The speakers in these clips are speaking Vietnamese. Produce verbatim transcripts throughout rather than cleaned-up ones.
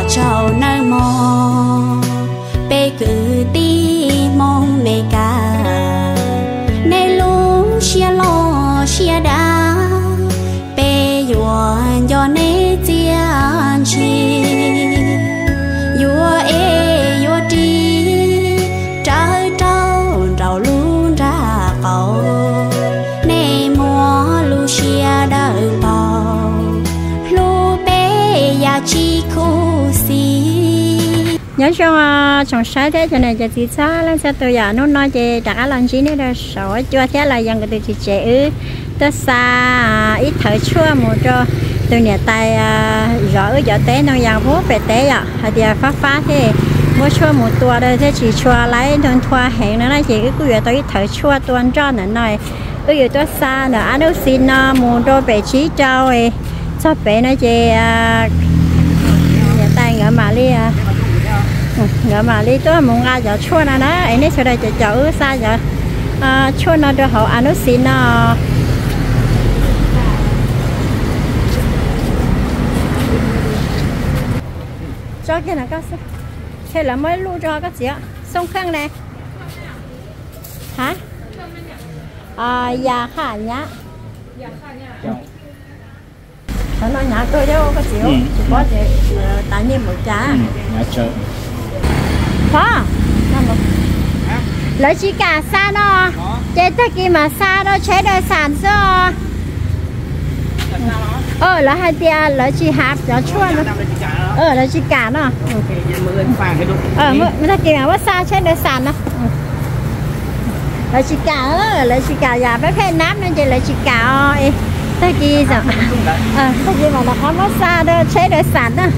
trâu nơi mò bê cứ đi mong mẹ cả nê lu xia lo xia đá bê yuan do nê tian chi yua ê yua đi trái trâu trâu luôn ra cầu nê mua lu xia đỡ bầu lu bê ya chi khu xì nhớ cho chồng sai thế cho này cho chị xa lên xe tôi giờ nó nói chị đã làm gì nữa rồi sợ chua thế là dân cái từ chị trẻ ư tôi xa ít thở chua một cho tôi nhà tay rõ giờ té nó giang phố về té ạ hay thì phát phát thế mua chua một tua đây thế chị chua lấy thằng thua hẹn nó nói chị cứ giờ tôi ít thở chua tôi ăn cho nữa này cứ giờ tôi xa nữa ăn đâu xin nó một đôi bể trí trâu ấy sắp bể nó chị nhà tay ngỡ mà đi ngỡ mà đi tôi muốn ăn giờ chua nó đó ấy nên sau đây chị chở xa giờ chua nó được họ ăn đâu xin nó cho cái nào các bạn thế là mới lưu cho các chị ạ sông khăn này hả à dạ khả nhá nó nói nhà tôi đâu các chị chỉ có thể tải nhiên một trà nhà chơi có lấy chỉ cả xa nó chế tất kia mà xa đó chế đời sản do ờ là hai tia lấy chỉ hạt cho chua nó ờ lấy chỉ cả nó ờ mới ta kêu mà xa chế đời sản nó lấy chỉ cả lấy chỉ cả nhà bé phe nám nên chỉ lấy chỉ cả ơi ta kia rồi ờ ta kia mà nó có mất xa đó chế đời sản đó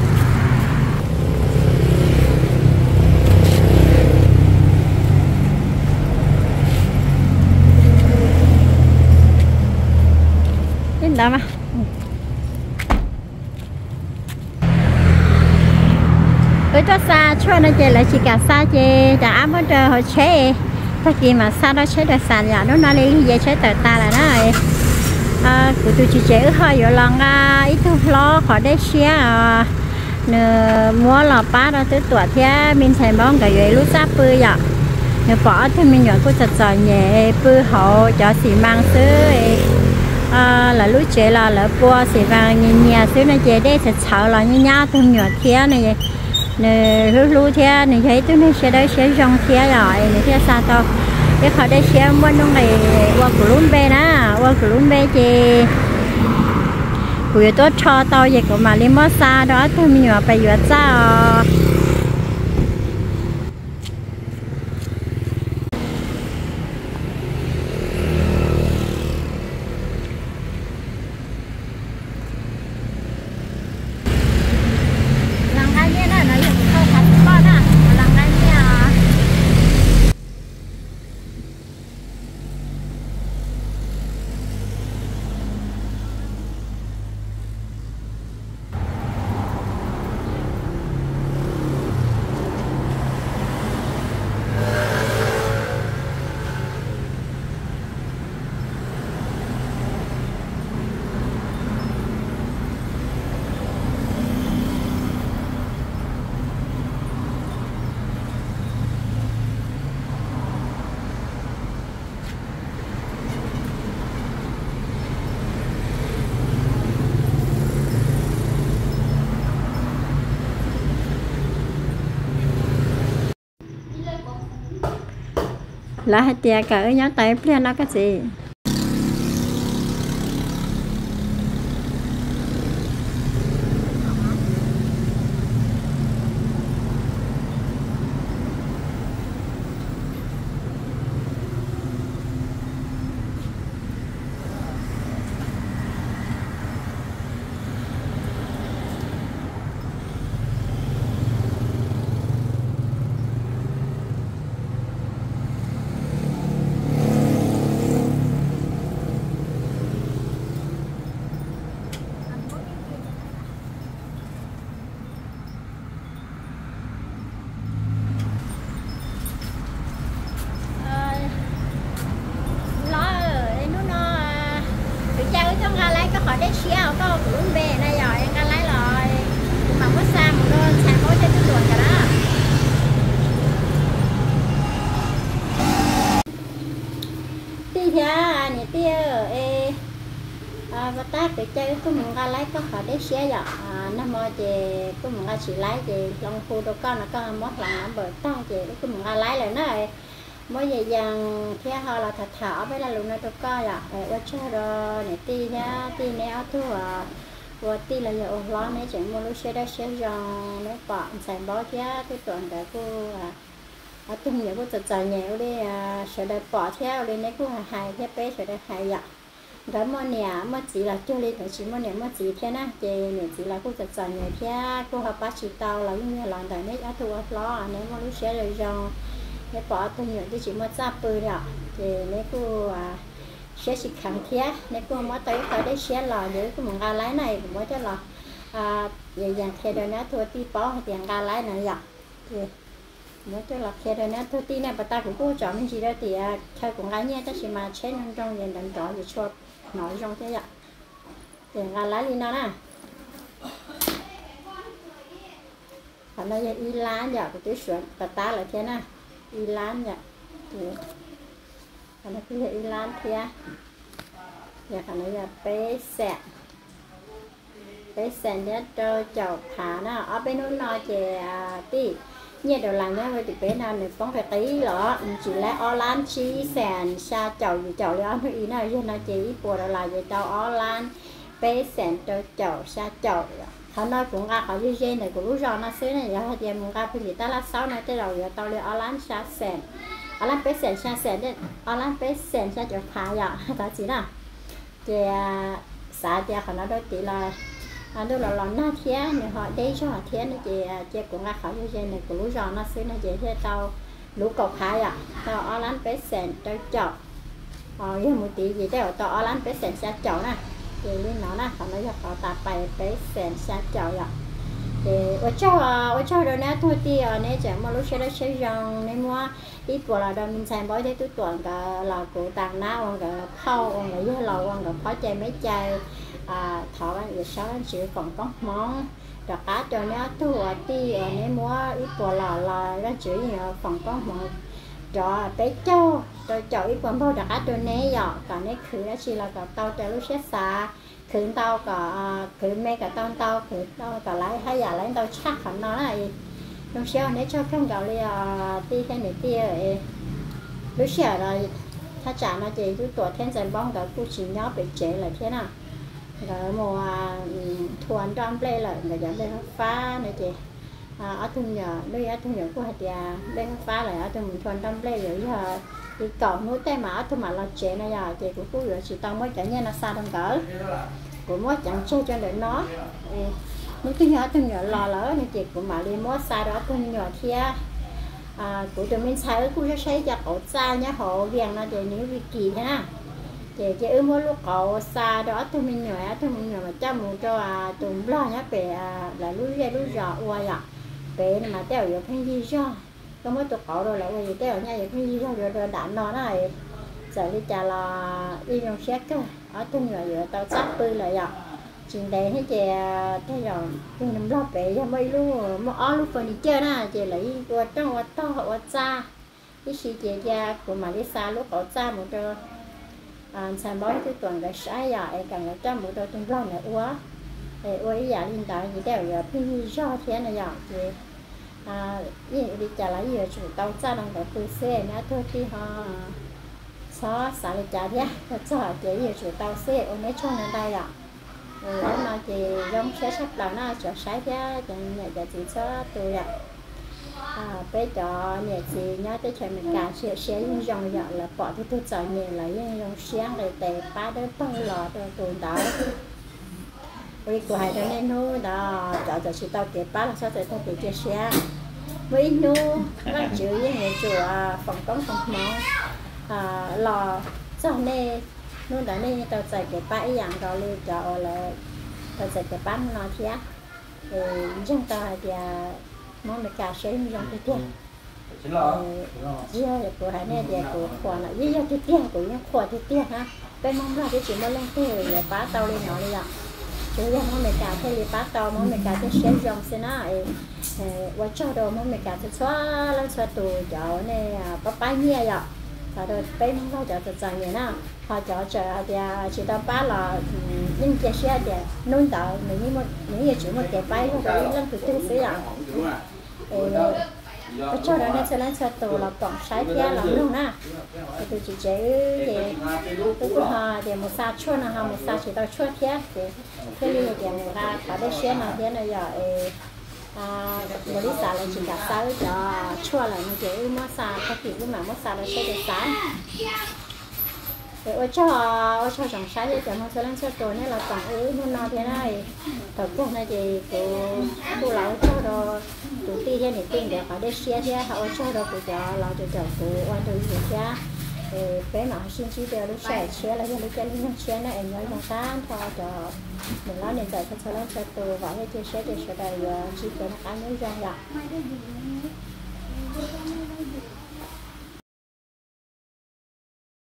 đó mà với cho xa cho nó chơi lại chỉ cả xa chơi đã ám hết trời hồi chế ta kia mà xa đó chế được sàn nhà nó nói đi về chế tờ ta là nó rồi à của tôi chỉ chế hơi rồi lần à ít thôi lo khỏi đấy xía nè mua lò bát đó tới tuổi thế mình thấy món cái gì lúc sắp bươi vậy nè bỏ thì mình nhận cô thật giỏi nhẹ bươi hậu cho xì mang sữa à, là lúc chế là là bua xì vàng nhìn nhà xíu này chế đây sẽ sợ là như nhau tôi nhỏ thế này vậy nè lúc lúc thế này thấy tôi này sẽ đây sẽ rong thế rồi này thế sao to cái khỏi đây sẽ mua nó này qua cửa lún bê đó qua cửa lún bê chị của tôi cho tao vậy của mà đi mất xa đó tôi mình nhỏ phải vượt ra là hai tia cả ở nhá tay plea nó cái gì có khỏi đấy xéo có cũng về này rồi em lấy rồi mà có xa một đôi thế này tia ê à và ta cái chơi có mình ra lấy có họ để xe vậy à năm mò thì có mình ra chỉ lấy thì lòng khu đồ con là con mót lòng nó bờ ta thì có mình ra lấy lại này mỗi giờ dàn thế họ là thật thở với là lúc này đồ con vậy ở chơi rồi này ti nha ti neo thua và ti là giờ lo này chẳng mua lúc xe đó xe giòn nó bỏ sản bó thế cái tuần cả cô à à tung nhiều cô chật chật nhiều đi à sợ đây bỏ theo đi này cô hài thế bé sợ đây hài vậy đó mà nè mà chỉ là cho lên phải chỉ mà nè mà chỉ thế na chị nè chỉ là cô chật chật nhiều thế cô học bác chỉ tao là những người làm tại này ở thua lo này mà lúc xe rồi giòn cái bỏ tung nhiều thì chỉ mà ra bự rồi thì này cô à sẽ chỉ khẳng thế này cô mới tới tới đấy xe lò để cô muốn ra lái này cũng mới cho là à vậy dạng thế rồi nó thua tí bỏ tiền ra lái này vậy thì mới cho là thế rồi nó thua tí này bà ta cũng cô chọn mình gì đó thì theo cũng gái nhé ta chỉ mà chết trong trong diện đánh rõ để cho nói trong thế vậy tiền ra lái đi nó nè còn đây là y lá giờ của tôi sửa bà ta là thế này y lá vậy thì còn đây cứ y lá thế giờ còn đây là bé sẹn bé sẹn nhé cho chậu thả nó ở bênนู้นnó chè tí nhẹ đầu làm nhá với thì bé nào này cũng phải tí lọ chỉ là ở lan chi sẹn xa chậu gì chậu đó nó ý nào cho nó chỉ bùa đầu là vậy tao ở lan bé sẹn cho chậu xa chậu họ nói cũng ra khỏi dây dây này của lúc rồi nó xứ này giờ thì muốn ra cái gì ta là sáu này tới đầu giờ tao lên ở lan xa sẹn ở lan bé sẹn xa sẹn đấy ở lan bé sẹn xa chậu thả vậy ta chỉ nào thì xã thì họ nói đó chỉ là anh đâu là làm na thế nhưng họ đây cho họ thế này chị chị cũng ra khỏi dây này của lúc rồi nó xứ này chị thế tao lũ cầu khai à tao ở lan bé sẹn tao chậu ờ với một tí gì đấy tao ở lan bé sẹn xa chậu nè thì lên nó nè họ nói cho họ tạt bài bé sẹn xa chậu vậy thì ở chỗ ở chỗ đó nè thôi thì ở này chẳng mà lúc xe đó xe rong này mua ít của là mình xem bói thấy tôi tuần cả là cụ tàng ná còn cả khâu còn lại với lầu còn cả khó chơi mấy chai à thọ cái việc sáu anh chịu còn có món đặc cá cho nó thua ti ở này mua ít của là là nó chịu còn có một cho bé châu cho cho ít còn bao đặc cá cho này giờ cả này khử đó chỉ là cả tao cho lúc xe xa khử tao cả khử mẹ cả tao tao khử tao cả lấy hay giả lấy tao chắc hẳn nó này lúc sau này cho không gạo li ti cái này ti rồi lúc sau rồiถ้าจ่านะเจทุกตัวเท่นใจบ้องกับผู้ชิงย้อไปเจเลยเท่าน่ะแล้วมัวทวนจอมเปล่เลยก็จะเป็นฟ้านะเจở thùng nhỏ đây ở thùng nhỏ của hạt nhà đây phá lại ở thùng thuần đâm lê rồi giờ thì cậu nuôi tay mà ở thùng mà là trẻ này giờ chị của cô rồi chị tao mới chẳng như là xa đông cỡ của mới chẳng chơi cho được nó nếu thùng nhỏ thùng nhỏ lò lỡ nên chị của mà đi mới xa đó thùng nhỏ kia à của tụi mình xài cô sẽ xây cho cậu xa nhá hộ viên nó thì những việc kỳ thế nào chị chị ư mỗi lúc cậu xa đó thùng mình nhỏ thùng mình nhỏ mà cho một cho à tụi lo nhá về là lúa ra lúa giò qua vậy bé mà tao giờ phải gì cho có mấy tụi cậu rồi lại bây giờ tao nha giờ phải gì cho rồi rồi đạn nó này giờ đi trả là đi trong xét cơ ở tung rồi giờ tao sát bư lại rồi chuyện đấy hết chị thế rồi tôi nằm lo bé cho mấy luôn mà ở lúc phần đi chơi nè chị lấy qua trong qua to qua xa cái gì chị ra của mà đi xa lúc ở xa một trò à sản bói cái tuần cái sai giờ càng ở trong một trò tung lo này quá thì ôi giờ linh đạo gì đều giờ phải gì cho thế này giờ thì à đi đi trả lại giờ chủ tàu ra đang có tư xe nữa thôi thì họ xóa xả lại trả thế thật sự chỉ giờ chủ tàu xe ôn ấy cho nên đây ạ rồi đó mà chỉ giống xe sắp đầu nó cho sai thế chẳng nhẹ giờ chỉ cho tôi ạ à bây giờ nhẹ chỉ nhớ tới chuyện mình cả xe xe những dòng giờ là bỏ thì tôi chọn nhẹ là những dòng xe này tệ ba đứa bao lò rồi tụi đó vì của hai đứa nên nó đó cho cho chị tao kể ba là sao để tao kể chia sẻ với nó nó chữ với người chủ phòng công phòng máu à lò sau này nó đã nên tao dạy kể ba ấy dạng rồi lên cho là tao dạy kể ba nó thế thì chúng ta thì món mì cà sẽ dùng cái tiền giờ của hai này thì của khoản là giờ cái tiền của những khoản cái tiền ha bên mong là cái chuyện nó lên tiền rồi ba tao lên nó đi ạ chứ giờ món mì cà thì li bát tàu món mì cà thì sẽ dùng thế nào và cho đồ món mì cà thì xóa lên xóa tủ cho này bắp bái nhẹ vậy họ được bé nó cho tự chẳng vậy nào họ cho chờ thì chỉ tao ba là những cái xe thì nôn tàu những một những cái chuyện một cái bay nó phải lên từ từ xíu à ở chỗ đó nên sẽ lên xe tàu là tổng sai kia là luôn nè thì tôi chỉ chế thì tôi cứ hà thì một sa chua là hà một sa chỉ tao chua kia thì cái này thì người ta có cái xe nào thế này giờ à một lý sa là chỉ đặt sa cho chua là như thế mà sa có thể cũng mà mất sa là sẽ được sa ở chỗ ở chỗ trồng sai thì chẳng sẽ lên xe tàu này là tổng ứ luôn nào thế này tổng cộng này thì cô cô lão cho đó tụi ti thế này tiền để họ để xe thế họ cho đó tụi cho lão tụi cho cô quan tụi gì thế bé mà xin chỉ đều lúc xe xe là lúc cái lúc xe này em nói bằng tan cho cho mình nói nên tại sao lên xe tàu và cái xe để xe đây chỉ cần cá nhân ra vậy